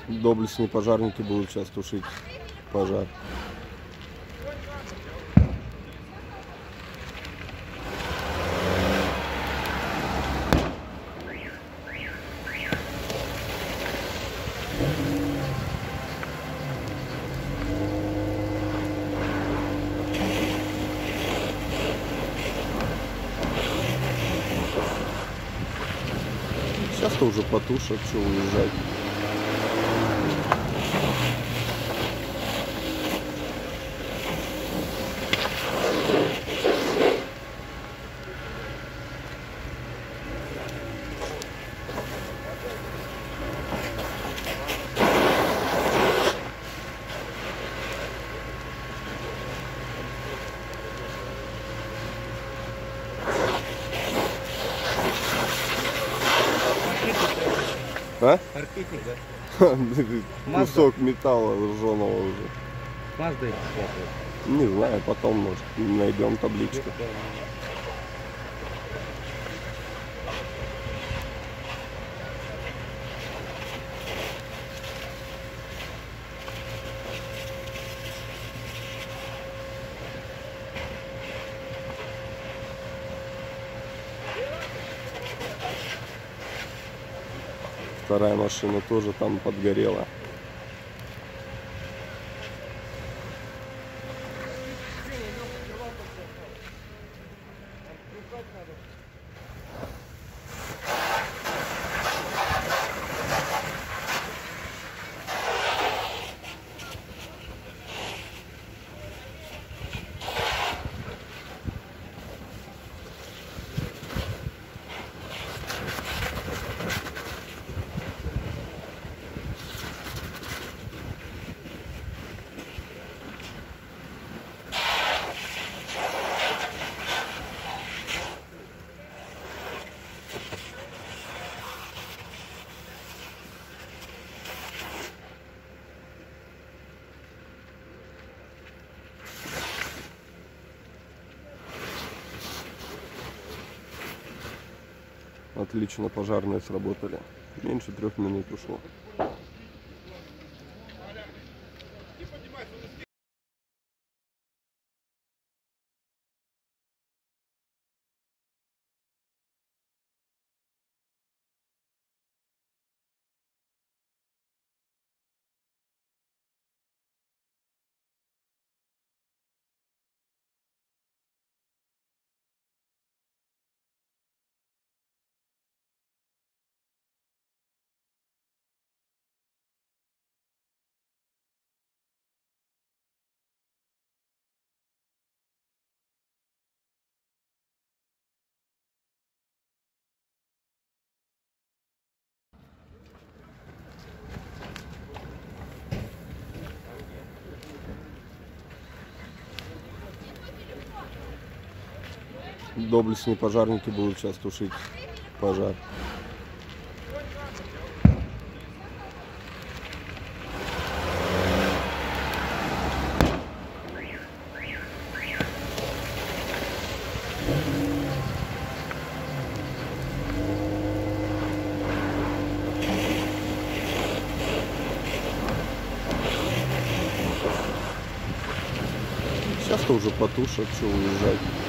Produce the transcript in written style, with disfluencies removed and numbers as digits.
Доблестные пожарники будут сейчас тушить пожар. Сейчас-то уже потушат, что уезжать. А? Архитик, да? Кусок металла ржаного уже. Мазда это? Не знаю, потом, может, найдем табличку. Вторая машина тоже там подгорела. Отлично, пожарные сработали. Меньше 3 минут ушло. Доблестные пожарники будут сейчас тушить пожар. Сейчас-то уже потушат, что уезжать.